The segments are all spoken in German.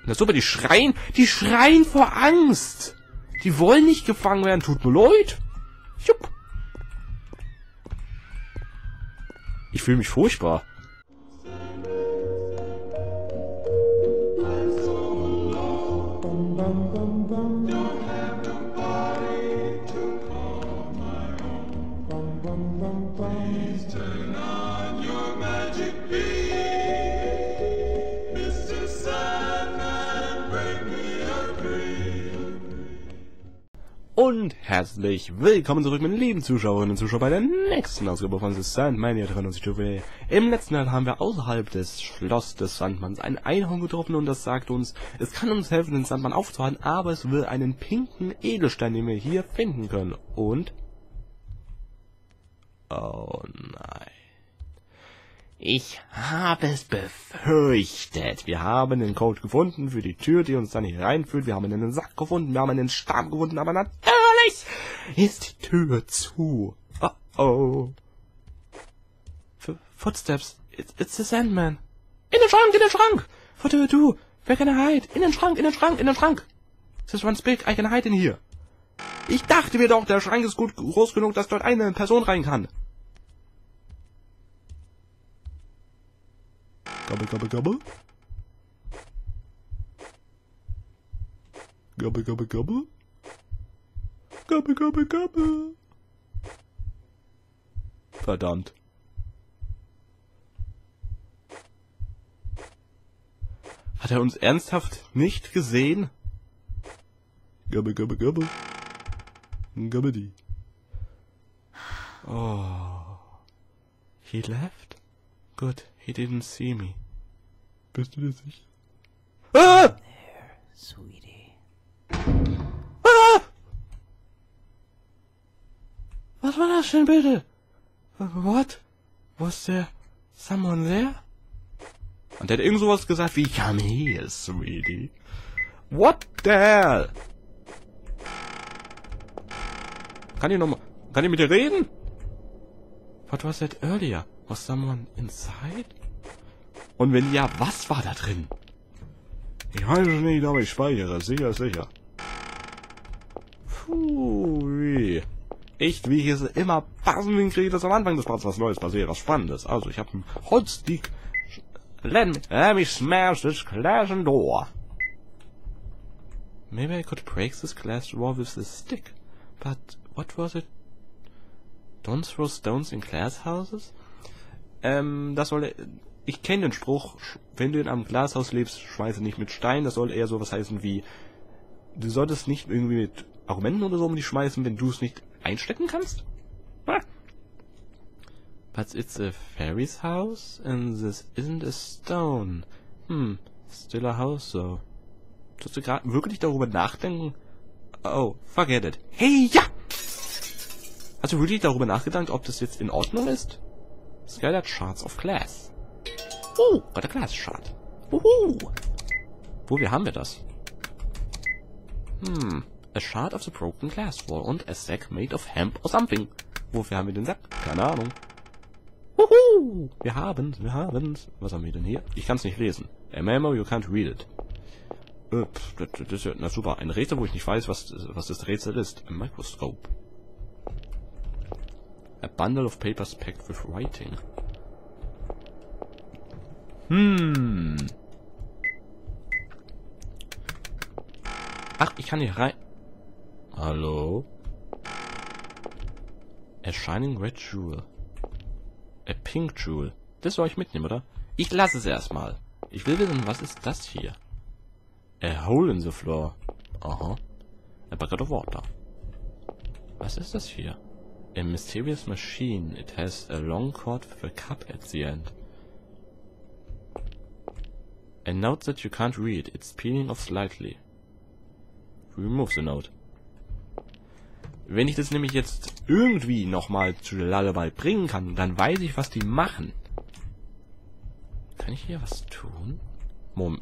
Na super, die schreien vor Angst. Die wollen nicht gefangen werden, tut mir leid. Jupp. Ich fühle mich furchtbar. Und herzlich willkommen zurück, meine lieben Zuschauerinnen und Zuschauer, bei der nächsten Ausgabe von The Sandman hier drin. Im letzten Teil haben wir außerhalb des Schloss des Sandmanns ein Einhorn getroffen und das sagt uns, es kann uns helfen, den Sandmann aufzuhalten, aber es will einen pinken Edelstein, den wir hier finden können. Und... oh nein. Ich habe es befürchtet. Wir haben den Code gefunden für die Tür, die uns dann hier reinführt. Wir haben einen Sack gefunden, wir haben einen Stab gefunden, aber natürlich ist die Tür zu. Oh oh. Footsteps. It's the Sandman. In den Schrank, in den Schrank. What do you do? Where can I hide? In den Schrank, in den Schrank, in den Schrank. This one's big, I can hide in here. Ich dachte mir doch, der Schrank ist gut groß genug, dass dort eine Person rein kann. Gabbe, gabbe, gabbe. Gabbe, gabbe, gabbe. Gabbe, gabbe, gabbe. Verdammt. Hat er uns ernsthaft nicht gesehen? Gabbe, gabbe, gabbe. Gabbe die. Oh. He left? Good, he didn't see me. Bist du dir sicher? Ah! There, sweetie. Ah! Was war das denn bitte? What? Was there someone there? Und der hat irgend sowas gesagt wie, come here, sweetie. What the hell? Kann ich mit dir reden? What was that earlier? Was someone inside? Und wenn ja, was war da drin? Ich weiß es nicht, aber ich speichere. Sicher, sicher. Puh. Echt, wie ich es immer passend hinkriege, dass am Anfang des Parts was Neues passiert, was Spannendes. Also, ich habe einen Holzstick. Let me smash this glass door. Maybe I could break this glass door with this stick. But what was it? Don't throw stones in glass houses? Das soll... Ich kenne den Spruch, wenn du in einem Glashaus lebst, schmeiße nicht mit Stein. Das soll eher sowas heißen wie... Du solltest nicht irgendwie mit Argumenten oder so um dich schmeißen, wenn du es nicht einstecken kannst. Ah. But it's a fairy's house and this isn't a stone. Still a house though. Sollst du gerade wirklich darüber nachdenken? Oh, forget it. Hey, ja! Hast du wirklich darüber nachgedacht, ob das jetzt in Ordnung ist? Scattered shards of glass. Got a glass shard. Wo haben wir das? A shard of the broken glass wall und a sack made of hemp or something. Wofür haben wir den Sack? Keine Ahnung. Wir haben's. Was haben wir denn hier? Ich kann's nicht lesen. A memo, you can't read it. Das ist ja, na super, ein Rätsel, wo ich nicht weiß, was das Rätsel ist. A microscope. A bundle of papers packed with writing. Ach, ich kann hier rein... Hallo? A shining red jewel. A pink jewel. Das soll ich mitnehmen, oder? Ich lasse es erstmal. Ich will wissen, was ist das hier? A hole in the floor. Aha. A bucket of water. Was ist das hier? A mysterious machine. It has a long cord with a cup at the end. A note that you can't read. It's peeling off slightly. Remove the note. Wenn ich das nämlich jetzt irgendwie nochmal zu Lullaby bringen kann, dann weiß ich, was die machen. Kann ich hier was tun? Moment.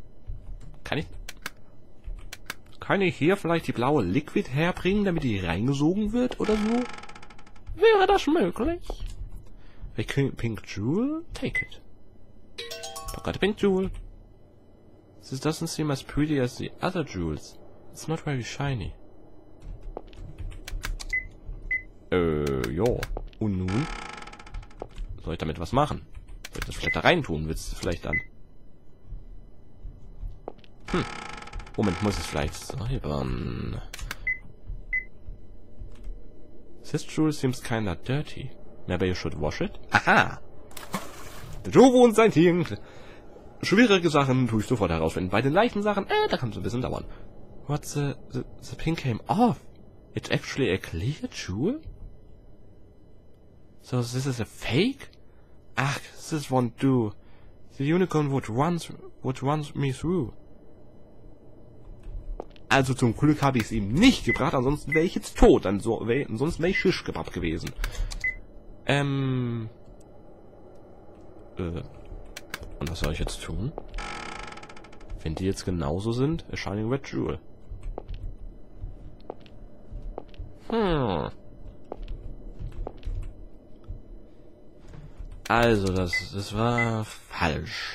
Kann ich hier vielleicht die blaue Liquid herbringen, damit die reingesogen wird oder so? Wäre das möglich? A pink jewel? Take it. Got a pink jewel. This doesn't seem as pretty as the other jewels. It's not very shiny. Jo. Und nun? Soll ich damit was machen? Soll ich das vielleicht da reintun? Willst du vielleicht dann? Moment, muss es vielleicht säubern. This jewel seems kinda dirty. Maybe you should wash it? Aha! Der Jovo und sein Team. Schwierige Sachen tue ich sofort herausfinden. Bei den leichten Sachen, da kann es ein bisschen dauern. What's the pink came off? It's actually a clear jewel? So this is a fake? Ach, this won't do. The unicorn would run me through. Also zum Glück habe ich es ihm nicht gebracht, ansonsten wäre ich jetzt tot. Ansonsten wäre ich Shish-Kebab gewesen. Und was soll ich jetzt tun? Wenn die jetzt genauso sind? A Shining Red Jewel. Also, das war falsch.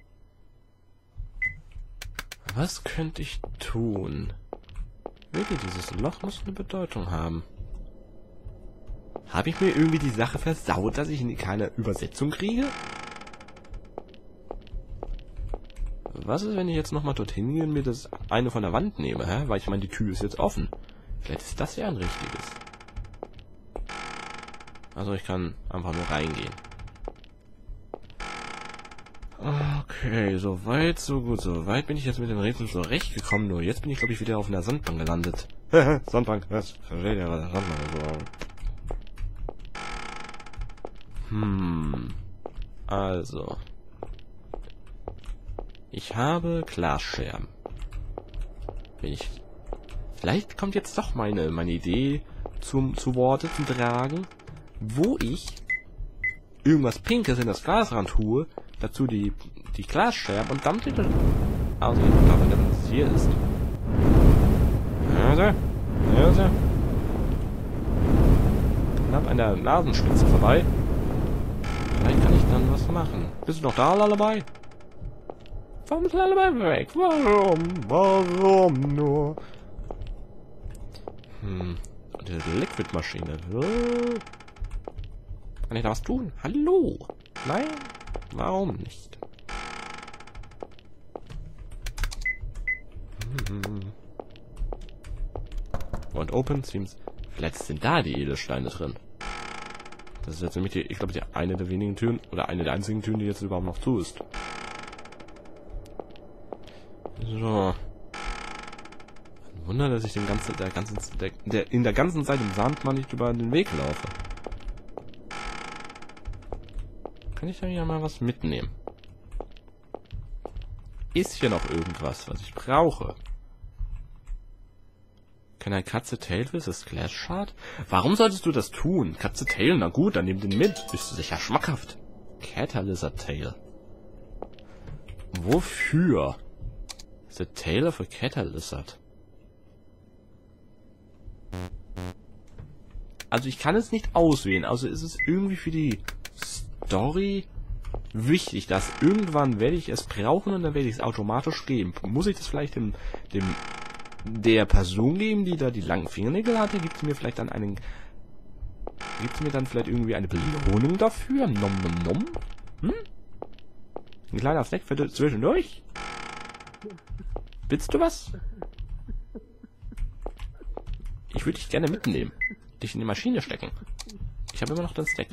Was könnte ich tun? Wirklich, dieses Loch muss eine Bedeutung haben. Habe ich mir irgendwie die Sache versaut, dass ich keine Übersetzung kriege? Was ist, wenn ich jetzt nochmal dorthin gehe und mir das eine von der Wand nehme, hä? Weil ich meine, die Tür ist jetzt offen. Vielleicht ist das ja ein richtiges. Also ich kann einfach nur reingehen. Okay, soweit, so gut. Soweit bin ich jetzt mit dem Rätsel zurechtgekommen. Nur jetzt bin ich, glaube ich, wieder auf einer Sandbank gelandet. Sandbank, was? Versteht ja, was Sandbank so. Also. Ich habe Glasscherben. Vielleicht kommt jetzt doch meine Idee zu Worte zu tragen, wo ich irgendwas Pinkes in das Glas ran tue, dazu die Glasscherben und dann bitte. Also, ich glaube, dass es hier ist. Also. Knapp an der Nasenspitze vorbei. Vielleicht kann ich dann was machen. Bist du noch da, Lullaby? Warum ist Lullaby weg? Warum nur? Diese Liquid-Maschine. Kann ich da was tun? Hallo? Nein? Warum nicht? Und Open Seems. Vielleicht sind da die Edelsteine drin. Das ist jetzt nämlich ich glaube, eine der wenigen Türen oder eine der einzigen Türen, die jetzt überhaupt noch zu ist. So. Ein Wunder, dass ich in der ganzen Zeit im Sand mal nicht über den Weg laufe. Kann ich da ja mal was mitnehmen? Ist hier noch irgendwas, was ich brauche? Can I cut the tail with this glass shard? Warum solltest du das tun? Cut the tail? Na gut, dann nimm den mit. Bist du sicher schmackhaft. Catalyst tail. Wofür? The tail of a Catalyst. Also ich kann es nicht auswählen. Also ist es irgendwie für die Story wichtig, dass irgendwann werde ich es brauchen und dann werde ich es automatisch geben. Muss ich das vielleicht der Person geben, die da die langen Fingernägel hatte? Gibt es mir vielleicht dann vielleicht irgendwie eine Belohnung dafür? Nom nom nom? Ein kleiner Snack für zwischendurch? Willst du was? Ich würde dich gerne mitnehmen. Dich in die Maschine stecken. Ich habe immer noch den Snack.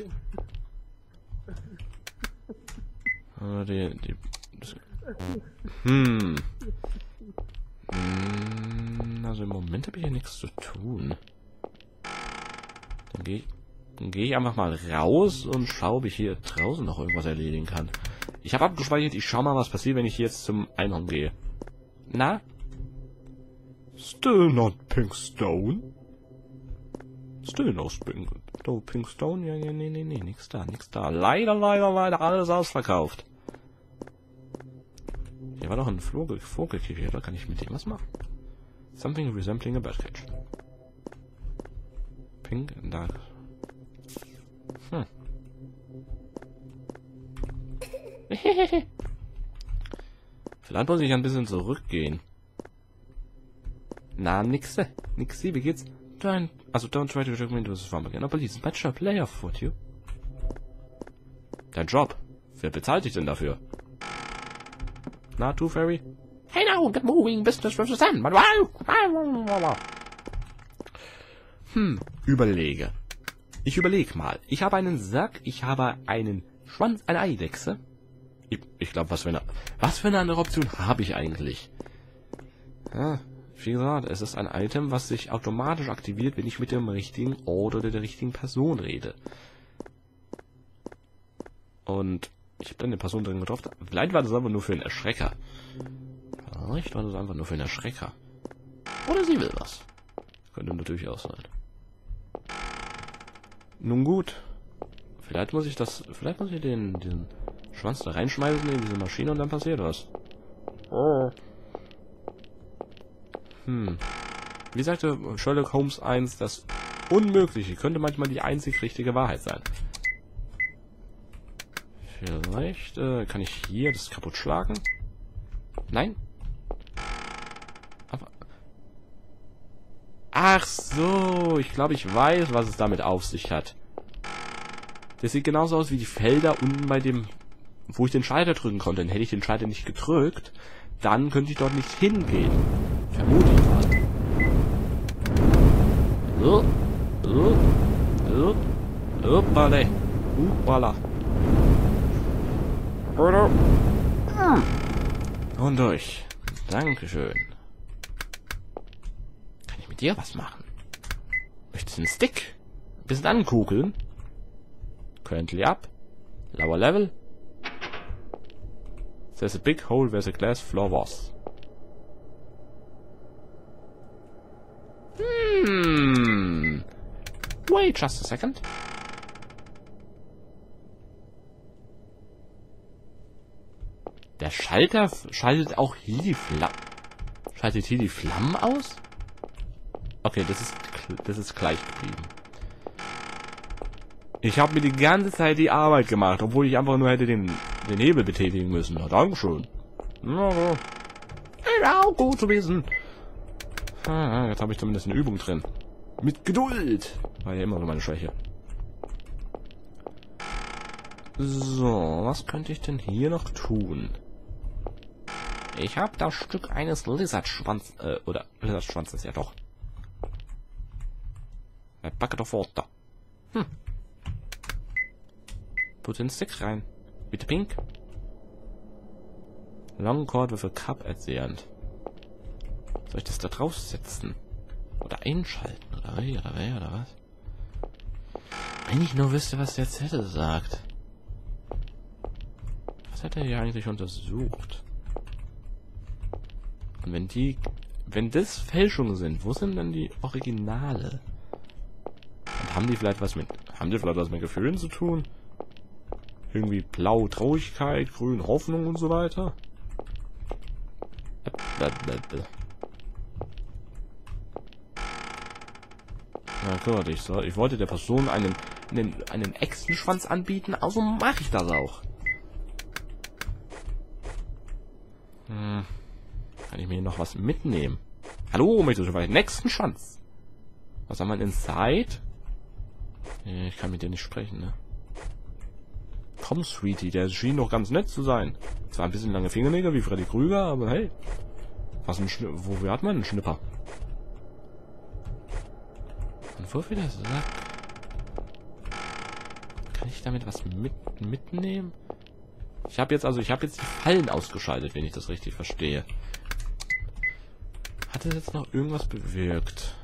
Also im Moment habe ich hier nichts zu tun. Dann gehe ich einfach mal raus und schaue, ob ich hier draußen noch irgendwas erledigen kann. Ich habe abgespeichert, ich schau mal, was passiert, wenn ich jetzt zum Einhorn gehe. Na? Still not pink stone? Still no pink stone? Ja, nee, nix da. Leider, alles ausverkauft. Hier war doch ein Vogelkäfig, da kann ich mit dem was machen. Something resembling a birdcage. Pink and dark. Vielleicht muss ich ein bisschen zurückgehen. Na, nixi, wie geht's? Don't try to trick me into this farm again. But he's a better player for you. Dein Job. Wer bezahlt dich denn dafür? Na, Tooth Fairy? Hey now, get moving, business with the sun. Überlege. Ich überlege mal. Ich habe einen Sack, ich habe einen Schwanz, eine Eidechse. Ich glaube, was für eine andere Option habe ich eigentlich? Ja, wie gesagt, es ist ein Item, was sich automatisch aktiviert, wenn ich mit dem richtigen Ort oder der richtigen Person rede. Und ich habe dann eine Person drin getroffen. Vielleicht war das einfach nur für einen Erschrecker. Vielleicht war das einfach nur für einen Erschrecker. Oder sie will was. Könnte natürlich auch sein. Nun gut. Vielleicht muss ich den Schwanz da reinschmeißen in diese Maschine und dann passiert was. Oh. Wie sagte Sherlock Holmes 1, das Unmögliche könnte manchmal die einzig richtige Wahrheit sein. Vielleicht kann ich hier das kaputt schlagen. Nein? Aber... Ach so, ich glaube, ich weiß, was es damit auf sich hat. Das sieht genauso aus wie die Felder unten bei dem, wo ich den Schalter drücken konnte. Denn hätte ich den Schalter nicht gedrückt, dann könnte ich dort nicht hingehen. Vermute ich mal. Hoppala. Und durch. Dankeschön. Kann ich mit dir was machen? Möchtest du einen Stick? Ein bisschen ankugeln? Currently up. Lower level. There's a big hole where the glass floor was. Wait just a second. Der Schalter schaltet auch hier die Flammen. Schaltet hier die Flammen aus? Okay, das ist gleich geblieben. Ich habe mir die ganze Zeit die Arbeit gemacht, obwohl ich einfach nur hätte den Hebel betätigen müssen. Na, Dankeschön. Ja, gut zu wissen. Jetzt habe ich zumindest eine Übung drin. Mit Geduld. War ja immer so meine Schwäche. So, was könnte ich denn hier noch tun? Ich habe das Stück eines Lizardschwanz, oder Lizardschwanzes, ja doch. A bucket of water. Put den Stick rein. Bitte pink. Long cord with a cup at the end. Soll ich das da draufsetzen? Oder einschalten? Oder was? Wenn ich nur wüsste, was der Zettel sagt. Was hat er hier eigentlich untersucht? Und wenn das Fälschungen sind, wo sind dann die Originale? Und haben die vielleicht was mit Gefühlen zu tun? Irgendwie blau Traurigkeit, grün Hoffnung und so weiter? Na gut, ich wollte der Person einen Echsenschwanz anbieten, also mache ich das auch. Kann ich mir noch was mitnehmen? Hallo, möchtest du vielleicht einen Echsenschwanz? Was haben wir inside? Ich kann mit dir nicht sprechen, ne? Komm, Sweetie, der schien doch ganz nett zu sein. Zwar ein bisschen lange Fingernägel wie Freddy Krüger, aber hey. Wofür hat man einen Schnipper? Und wofür der Sack? Kann ich damit was mitnehmen? Ich habe jetzt die Fallen ausgeschaltet, wenn ich das richtig verstehe. Hat es jetzt noch irgendwas bewirkt?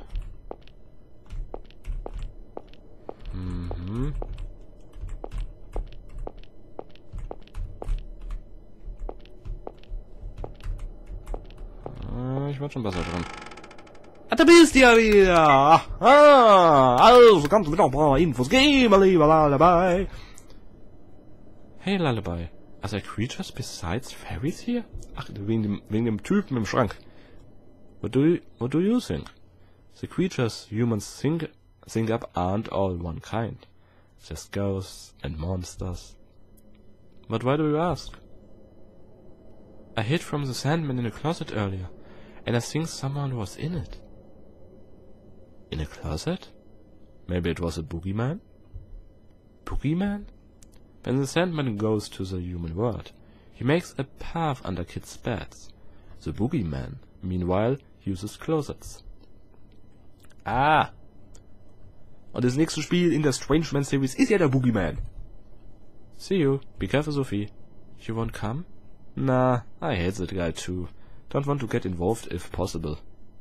Ich war schon besser dran. Da bist du ja wieder! Also kannst du mir noch ein paar Infos geben, lieber Lullaby. Hey Lullaby, are there creatures besides fairies here? Ach, wegen dem Typen im Schrank. What do you think? The creatures humans think up aren't all one kind. There's ghosts and monsters. But why do you ask? I hid from the Sandman in a closet earlier, and I think someone was in it. In a closet? Maybe it was a boogeyman? Boogeyman? When the Sandman goes to the human world, he makes a path under kids' beds. The boogeyman, meanwhile, uses closets. Ah! Und das nächste Spiel in der Strange Man Series ist ja der Boogeyman. See you. Be careful, Sophie. You won't come? Nah, I hate that guy too. Don't want to get involved if possible.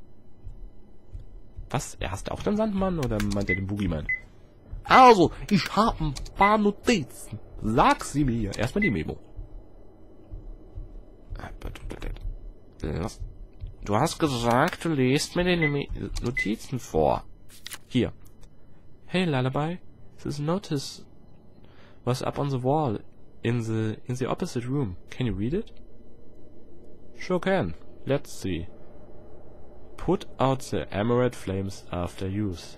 Was? Er hasst auch den Sandmann oder meint er den Boogeyman? Also, ich hab ein paar Notizen. Sag sie mir. Erstmal die Memo. Du hast gesagt, du liest mir die Notizen vor. Hier. Hey, Lullaby. This notice was up on the wall in the opposite room. Can you read it? Sure can. Let's see. Put out the emerald flames after use.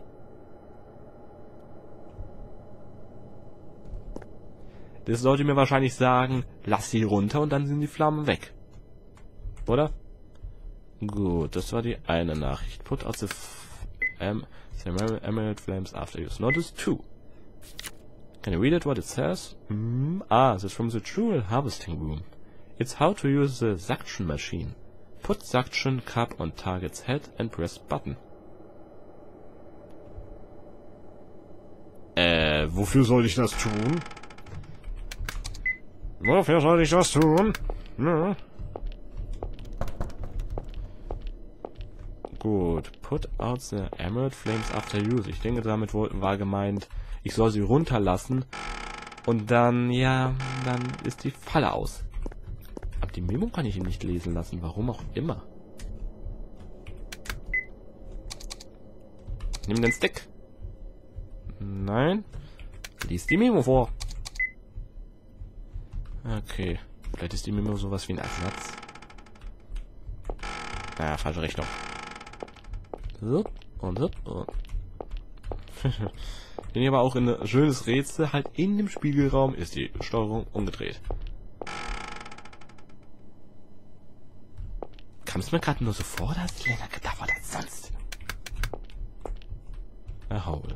Das sollte mir wahrscheinlich sagen, lass sie runter und dann sind die Flammen weg. Oder? Gut, das war die eine Nachricht. Put out the emerald flames after use. Notice 2. Can you read it what it says? That's from the jewel harvesting room. It's how to use the suction machine. Put suction cup on target's head and press button. Wofür soll ich das tun? Wofür soll ich das tun? Ja. Gut. Put out the emerald flames after use. Ich denke, damit war gemeint, ich soll sie runterlassen. Und dann, ja, dann ist die Falle aus. Aber die Memo kann ich ihm nicht lesen lassen. Warum auch immer. Nimm den Stick. Nein. Lies die Memo vor. Okay. Vielleicht ist die Memo sowas wie ein Ersatz. Naja, falsche Richtung. So. Und so. Und. Bin aber auch in ein schönes Rätsel. Halt in dem Spiegelraum ist die Steuerung umgedreht. Kam es mir gerade nur so vor, dass es länger gedauert als sonst. Erhaul.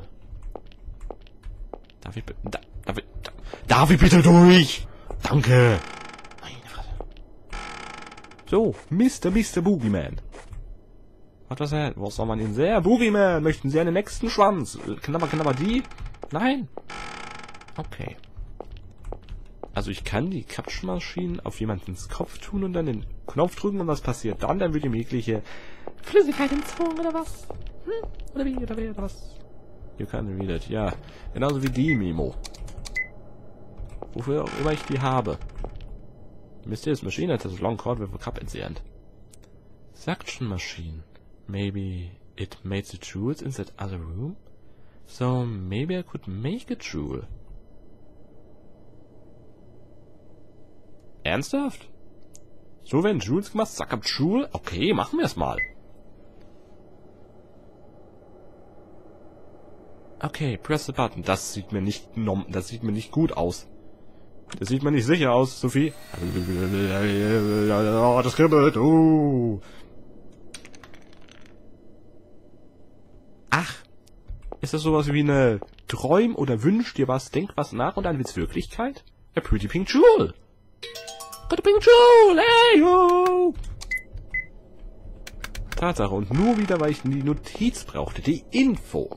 Darf ich bitte durch? Danke. Meine Fresse. So, Mr. Boogeyman. Was soll man Ihnen sehr? Boogeyman, möchten Sie einen nächsten Schwanz? Knabber die? Nein? Okay. Also ich kann die Kapschmaschinen auf jemandens Kopf tun und dann den Knopf drücken und was passiert dann? Dann wird ihm jegliche Flüssigkeit entzogen oder was? Oder wie? Oder was? You can read it. Ja, genauso wie die Memo. Wofür auch immer ich die habe. Mysterious machine that has a long cord with a cup at the end. Suction machine. Maybe it made the jewels in that other room? So maybe I could make a jewel. Ernsthaft? So werden Jewels gemacht? Suck up Jewel? Okay, machen wir es mal. Okay, press the button. Das sieht mir nicht gut aus. Das sieht mir nicht sicher aus, Sophie. Oh, das kribbelt. Ach, ist das sowas wie eine Träum oder wünsch dir was, denk was nach und dann wird's Wirklichkeit? A pretty pink jewel. Got a pink jewel, hey ho! Tatsache, und nur wieder, weil ich die Notiz brauchte, die Info.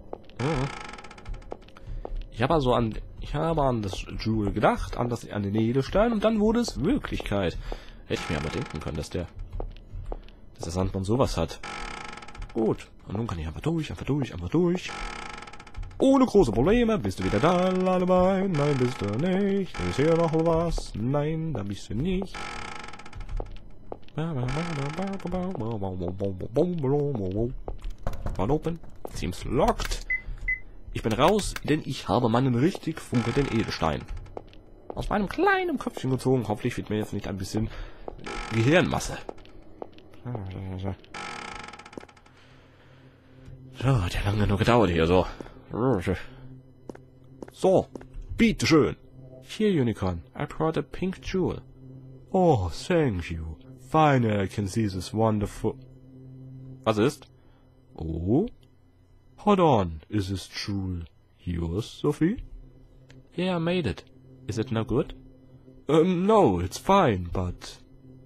Ich habe an das Jewel gedacht, an den Edelstein und dann wurde es Wirklichkeit. Hätte ich mir aber denken können, dass der Sandmann sowas hat. Gut, und nun kann ich einfach durch. Ohne große Probleme. Bist du wieder da, Lullaby? Nein, bist du nicht. Ist hier noch was? Nein, da bist du nicht. One open. Seems locked. Ich bin raus, denn ich habe meinen richtig funkelnden Edelstein aus meinem kleinen Köpfchen gezogen. Hoffentlich wird mir jetzt nicht ein bisschen Gehirnmasse. So, hat ja lange nur gedauert hier, so. So, bitteschön. Here, Unicorn, I brought a pink jewel. Oh, thank you. Finally I can see this wonderful... Was ist? Oh? Hold on, is this jewel yours, Sophie? Yeah, I made it. Is it no good? No, it's fine, but...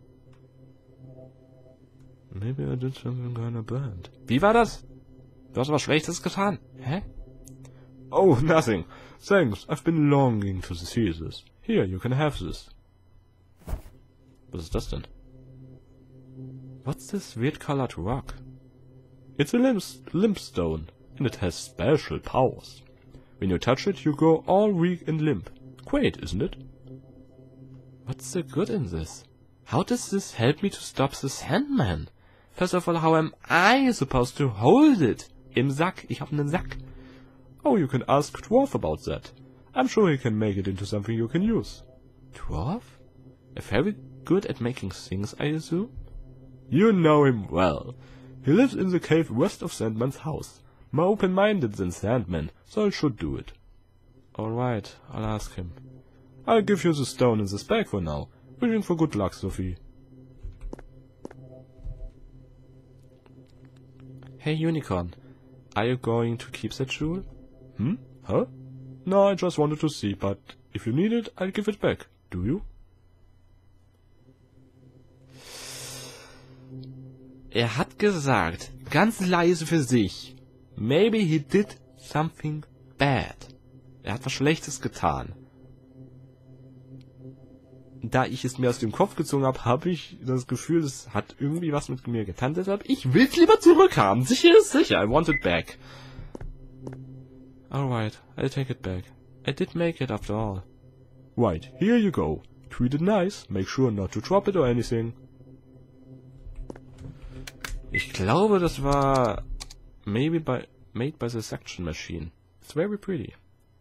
Maybe I did something kinda bad. Wie war das? Du hast was Schlechtes getan? Hä? Oh, nothing. Thanks, I've been longing to see this. Here, you can have this. Was ist das denn? What's this weird-colored rock? It's a limpstone, and it has special powers. When you touch it, you go all weak and limp. Great, isn't it? What's the good in this? How does this help me to stop the Sandman? First of all, how am I supposed to hold it? Im Sack. Ich hab einen Sack. Oh, you can ask Dwarf about that. I'm sure he can make it into something you can use. Dwarf? A very good at making things, I assume? You know him well. He lives in the cave west of Sandman's house. More open-minded than Sandman, so I should do it. Alright, I'll ask him. I'll give you the stone in this bag for now. Wishing for good luck, Sophie. Hey, Unicorn. Are you going to keep that jewel? Huh? No, I just wanted to see, but if you need it, I'll give it back. Do you? Er hat gesagt, ganz leise für sich, maybe he did something bad. Er hat was Schlechtes getan. Da ich es mir aus dem Kopf gezogen habe, habe ich das Gefühl, es hat irgendwie was mit mir getan. Deshalb, ich will es lieber zurückhaben. Sicher ist sicher. I want it back. Alright, I'll take it back. I did make it after all. Right, here you go. Treat it nice. Make sure not to drop it or anything. Ich glaube, das war made by the suction machine. It's very pretty.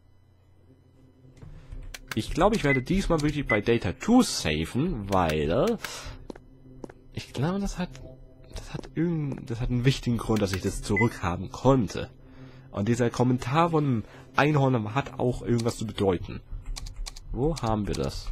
Ich glaube, ich werde diesmal wirklich bei Data 2 saven, weil ich glaube, das hat einen wichtigen Grund, dass ich das zurückhaben konnte. Und dieser Kommentar von Einhorn hat auch irgendwas zu bedeuten. Wo haben wir das?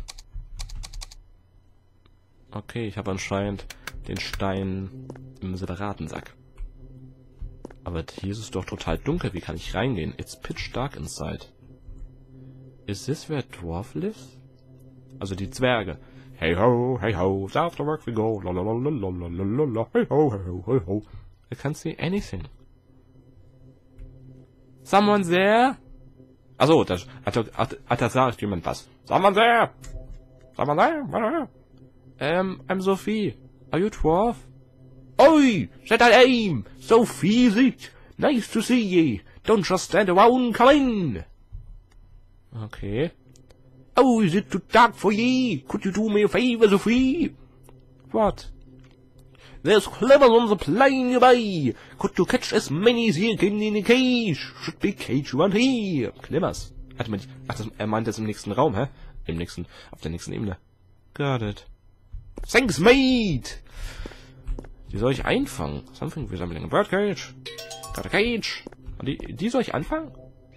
Okay, ich habe anscheinend den Stein im separaten Sack. Aber hier ist es doch total dunkel. Wie kann ich reingehen? It's pitch dark inside. Is this where Dwarf lives? Also die Zwerge. Hey ho, after work we go. Lalalala, hey ho, hey ho. I can't see anything. Someone there? Achso, das hat da sagt jemand was. Someone there? Someone there? I'm Sophie. Are you Dwarf? Oi! Set that aim! Sophie, is it? Nice to see ye. Don't just stand around, come in! Okay. Oh, is it too dark for ye? Could you do me a favor, Sophie? What? There's clevers on the plane nearby. Could you catch as many as ye can in the cage? Should be cage around here. Clevers. Er meint das im nächsten Raum, hä? Auf der nächsten Ebene. Got it. Thanks, mate! Die soll ich einfangen. Something resembling a bird cage. Got a cage. Und die soll ich anfangen?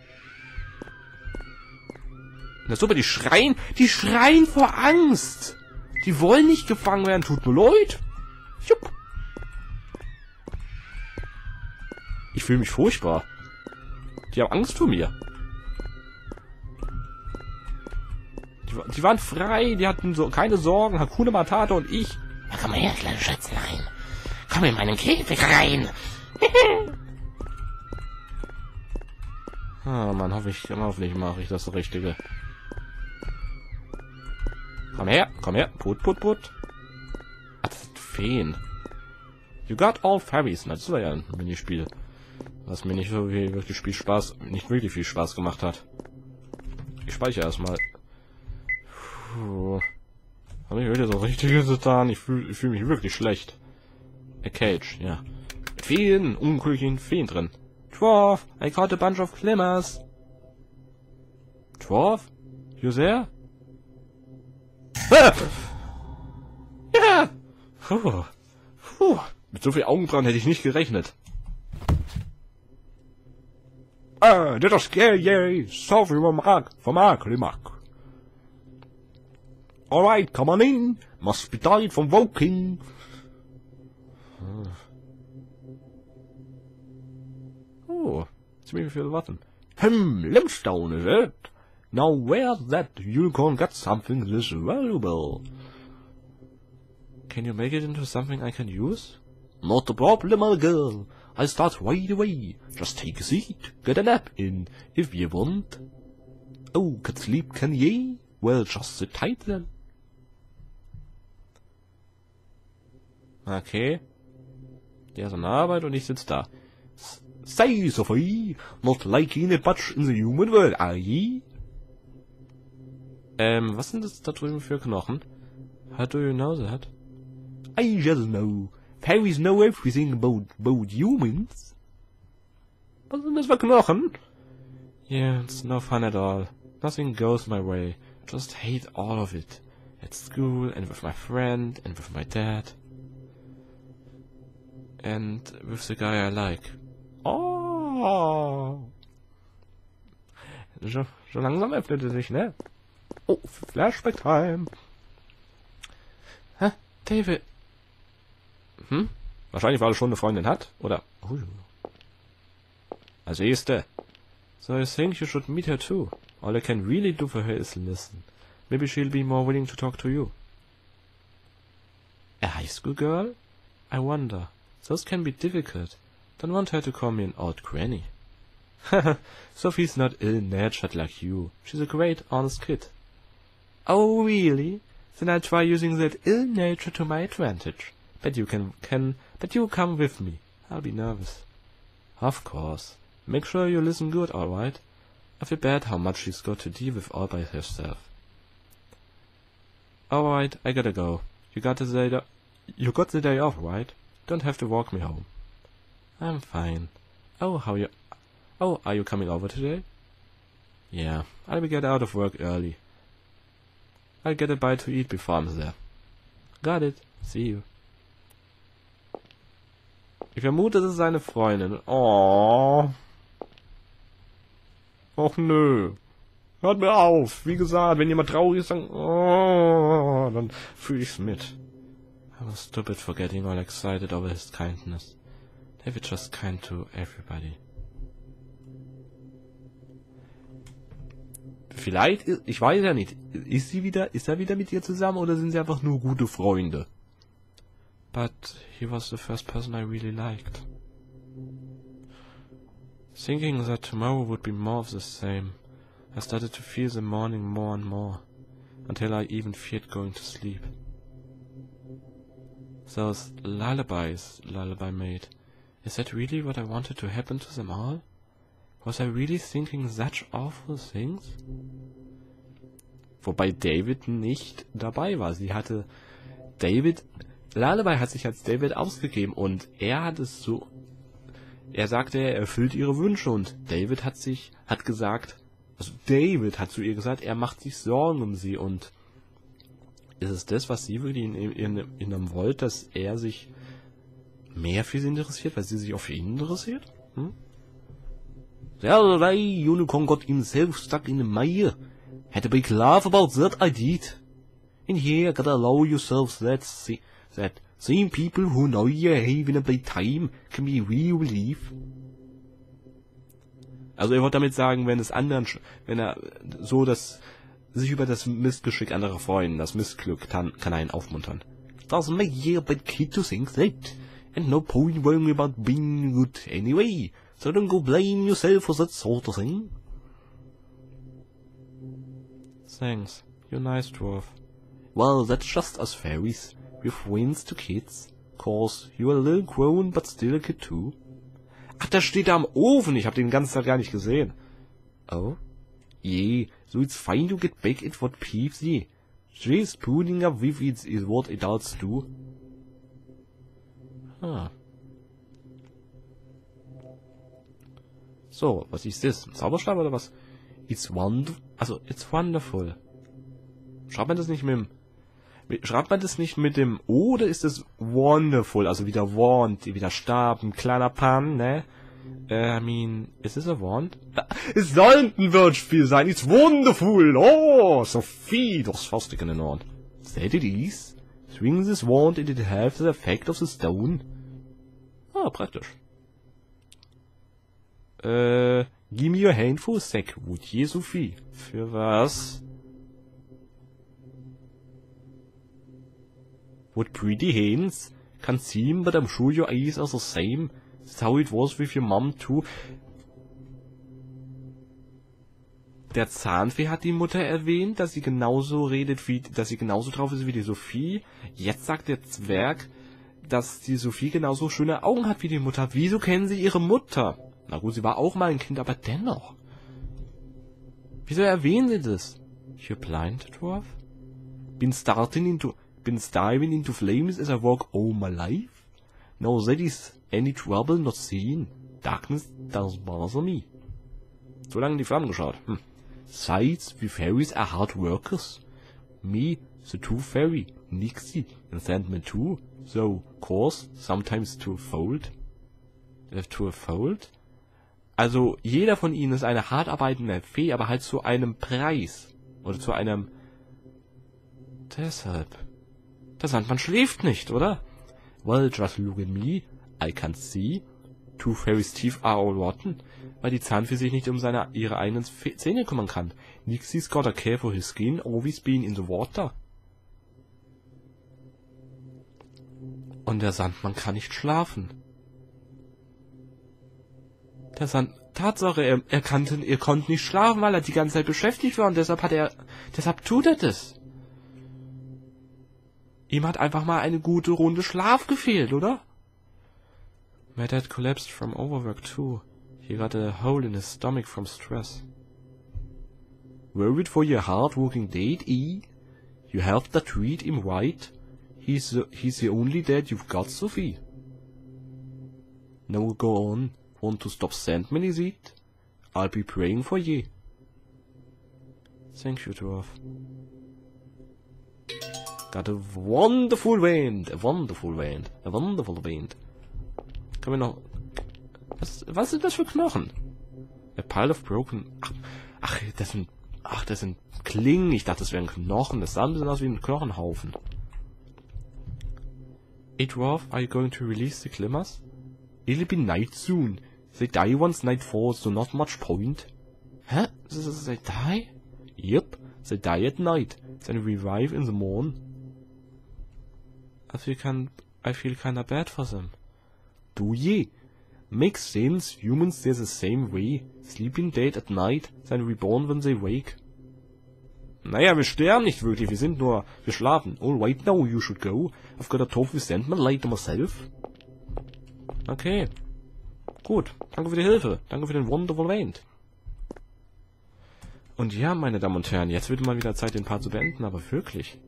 Na super, die schreien vor Angst. Die wollen nicht gefangen werden, tut mir leid. Jupp. Ich fühle mich furchtbar. Die haben Angst vor mir. Die waren frei, die hatten so keine Sorgen, Hakuna Matata und ich. Na, komm mal her, kleine Schätzlein. Komm in meinen Käfig rein. Ah, Mann, hoffentlich mache ich das Richtige. Komm her. Put. Ach, das sind Feen. You got all fairies. Na, das war ja ein Minispiel. Was mir nicht so wirklich nicht wirklich viel Spaß gemacht hat. Ich speichere erstmal. Habe ich wieder so Richtiges getan? Ich fühl mich wirklich schlecht. A cage, ja. Mit vielen unglücklichen Feen drin. Dwarf, I caught a bunch of climbers. Dwarf? You there? Ah! Ja! Mit so viel Augenbrauen hätte ich nicht gerechnet. Did I scare you? Sorry, vom Klimak. Alright, come on in. Must be tired from walking. Oh, it's maybe feel rotten. Limestone, is it? Now where's that unicorn got something this valuable? Can you make it into something I can use? Not a problem, my girl. I'll start right away. Just take a seat, get a nap in, if you want. Oh, can sleep, can ye? Well, just sit tight then. Okay. Der ist an der Arbeit und ich sitze da. Say, Sophie, not liking it much in the human world, are ye? Was sind das da drüben für Knochen? How do you know that? I just know. Fairies know everything about humans. Was sind das für Knochen? Yeah, it's no fun at all. Nothing goes my way. Just hate all of it. At school, and with my friend, and with my dad. And with the guy I like. Oh! So langsam öffnet er sich, ne? Oh, Flashback Time. Hä? David. Wahrscheinlich, weil er schon eine Freundin hat, oder? Also siehste. So I think you should meet her too. All I can really do for her is listen. Maybe she'll be more willing to talk to you. A high school girl? I wonder. Those can be difficult. Don't want her to call me an old granny. Sophie's not ill-natured like you. She's a great, honest kid. Oh, really? Then I'll try using that ill nature to my advantage. Bet you bet you come with me. I'll be nervous. Of course. Make sure you listen good, alright? I feel bad how much she's got to deal with all by herself. Alright, I gotta go. You got the day off, right? Don't have to walk me home. I'm fine. Oh, are you coming over today? Yeah, I'll get out of work early. I'll get a bite to eat before I'm there. Got it. See you. Ich vermute, das ist seine Freundin. Oh. Och nö. Hört mir auf. Wie gesagt, wenn jemand traurig ist, dann fühle ich's mit. I was stupid for getting all excited over his kindness. David just kind to everybody. Vielleicht, ich weiß ja nicht, ist er wieder mit ihr zusammen oder sind sie einfach nur gute Freunde? But he was the first person I really liked. Thinking that tomorrow would be more of the same, I started to feel the morning more and more, until I even feared going to sleep. Those lullabies Lullaby made, is that really what I wanted to happen to them all? Was I really thinking such awful things? Wobei David nicht dabei war. Lullaby hat sich als David ausgegeben und er hat es so, er sagte, er erfüllt ihre Wünsche und David hat zu ihr gesagt, er macht sich Sorgen um sie und ist es das, was sie wirklich in ihm wollte, dass er sich mehr für sie interessiert, weil sie sich auch für ihn interessiert? The other day, Unicorn got himself stuck in the mire. Had a big laugh about that, I did. And here, gotta allow yourself that seeing people who know you're having a bad time can be real relief. Also er wollte damit sagen, wenn er so sich über das Missgeschick anderer freuen, das Missglück kann einen aufmuntern. Doesn't make you a bad kid to think that. And no point worrying about being good anyway. So don't go blame yourself for that sort of thing. Thanks. You're nice, dwarf. Well, that's just us fairies. We're friends to kids. Course, you're a little grown, but still a kid too. Ach, der steht da am Ofen. Ich hab den ganzen Tag gar nicht gesehen. Oh? Yeah, so it's fine to get back at what peeps ye. Just putting up with it is what adults do. So, was ist das? Ein Zauberstab oder was? It's wonderful. Schreibt man das nicht mit dem O oder ist es wonderful? Also wieder wand, wieder Stab, ein kleiner Pan, ne? Is this a wand? Es sollte ein Wortspiel sein. It's wonderful. Oh, Sophie, du hast fast in den Ohren. That it is. Swing this wand and it has the effect of the stone. Ah, praktisch. Give me your hand for a sec, would ye, Sophie? Für was? What pretty hands. Can't see him, but I'm sure your eyes are the same. That's how it was with your mom too. Der Zahnfee hat die Mutter erwähnt, dass sie genauso redet wie, dass sie genauso drauf ist wie die Sophie. Jetzt sagt der Zwerg, dass die Sophie genauso schöne Augen hat wie die Mutter. Wieso kennen sie ihre Mutter? Na gut, sie war auch mal ein Kind, aber dennoch. Wieso erwähnen sie das? You're blind, Dwarf? Been diving into flames as I walk all my life? No, that is any trouble not seen. Darkness does bother me. So lange in die Flammen geschaut. Sides with fairies are hard workers. Me, the two fairy, Nixie, and Sandman too. So, course, sometimes to a fold. To a fold? Also, jeder von ihnen ist eine hart arbeitende Fee, aber halt zu einem Preis. Oder zu einem... Deshalb. Der Sandmann schläft nicht, oder? Well, just look at me. I can't see. Two fairies' teeth are all rotten. Weil die Zahnfee sich nicht um ihre eigenen Zähne kümmern kann. Nixie's got a care for his skin, always being in the water. Und der Sandmann kann nicht schlafen. Tatsache, er konnte nicht schlafen, weil er die ganze Zeit beschäftigt war und deshalb tut er das. Ihm hat einfach mal eine gute Runde Schlaf gefehlt, oder? My dad collapsed from overwork too. He got a hole in his stomach from stress. Worried for your hard-working dad, eh? You helped that treat him right. He's the only dad you've got, Sophie. Now go on. Want to stop Sandman, is it? I'll be praying for ye. Thank you, Dwarf. Got a wonderful wind. A wonderful wind. A wonderful wind. Können wir noch... Was sind das für Knochen? A pile of broken... Ach, das sind Klingen. Ich dachte, das wären Knochen. Das sah ein bisschen aus wie ein Knochenhaufen. Hey, Dwarf, are you going to release the Glimmers? It'll be night soon. They die once night falls, so not much point. Hä? They die? Yep, they die at night, then revive in the morn. I feel kinda bad for them. Do ye? Makes sense, humans they're the same way. Sleeping dead at night, then reborn when they wake. Naja, wir sterben nicht wirklich, wir schlafen. All right now, you should go. I've got a talk with Sandman later myself. Okay. Gut, danke für die Hilfe. Danke für den Wonderful Wind. Und ja, meine Damen und Herren, jetzt wird mal wieder Zeit, den Part zu beenden, aber wirklich.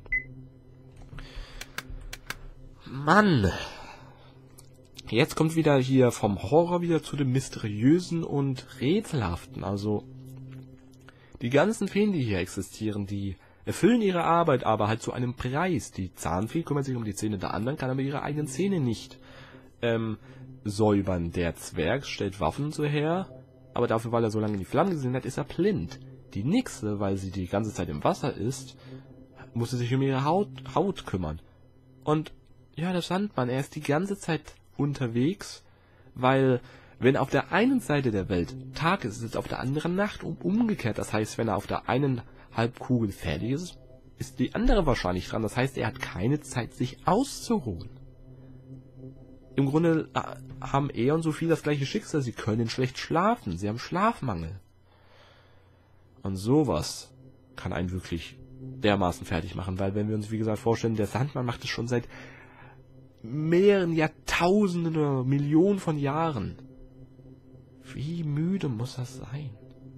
Mann! Jetzt kommt wieder hier vom Horror wieder zu dem Mysteriösen und Rätselhaften. Also, die ganzen Feen, die hier existieren, die erfüllen ihre Arbeit, aber halt zu einem Preis. Die Zahnfee kümmert sich um die Zähne der anderen, kann aber ihre eigenen Zähne nicht säubern. Der Zwerg stellt Waffen so her, aber dafür, weil er so lange in die Flammen gesehen hat, ist er blind. Die Nixe, weil sie die ganze Zeit im Wasser ist, musste sich um ihre Haut kümmern. Und ja, der Sandmann, er ist die ganze Zeit unterwegs, weil wenn auf der einen Seite der Welt Tag ist, ist es auf der anderen Nacht und umgekehrt. Das heißt, wenn er auf der einen Halbkugel fertig ist, ist die andere wahrscheinlich dran. Das heißt, er hat keine Zeit, sich auszuruhen. Im Grunde haben er und Sophie das gleiche Schicksal. Sie können schlecht schlafen. Sie haben Schlafmangel. Und sowas kann einen wirklich dermaßen fertig machen. Weil wenn wir uns, wie gesagt, vorstellen, der Sandmann macht es schon seit mehreren Jahrtausenden oder Millionen von Jahren. Wie müde muss das sein?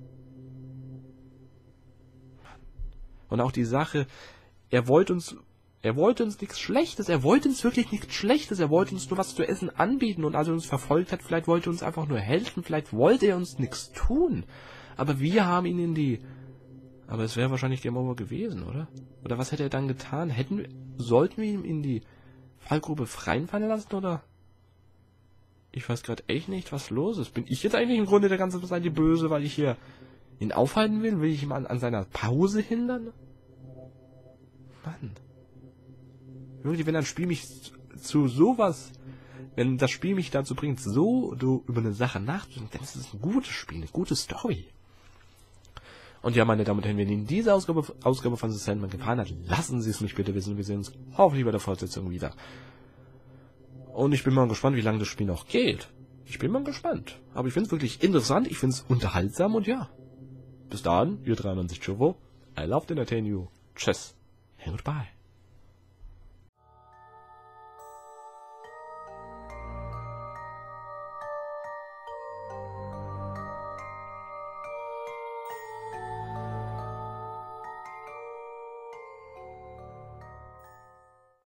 Und auch die Sache, er wollte uns nichts Schlechtes, er wollte uns wirklich nichts Schlechtes, er wollte uns nur was zu essen anbieten und als er uns verfolgt hat, vielleicht wollte er uns einfach nur helfen, vielleicht wollte er uns nichts tun. Aber wir haben ihn aber es wäre wahrscheinlich Game Over gewesen, oder? Oder was hätte er dann getan? Sollten wir ihn in die Fallgrube reinfallen lassen, oder? Ich weiß gerade echt nicht, was los ist. Bin ich jetzt eigentlich im Grunde der ganzen Zeit die Böse, weil ich hier ihn aufhalten will? Will ich ihn an seiner Pause hindern? Mann. Wirklich, wenn ein Spiel mich zu sowas, wenn das Spiel mich dazu bringt, so über eine Sache nachzudenken, dann ist es ein gutes Spiel, eine gute Story. Und ja, meine Damen und Herren, wenn Ihnen diese Ausgabe von The Sandman gefallen hat, lassen Sie es mich bitte wissen. Wir sehen uns hoffentlich bei der Fortsetzung wieder. Und ich bin mal gespannt, wie lange das Spiel noch geht. Ich bin mal gespannt. Aber ich finde es wirklich interessant, ich finde es unterhaltsam und ja. Bis dahin, ihr 93 Churro. I love to entertain you. Tschüss. And goodbye.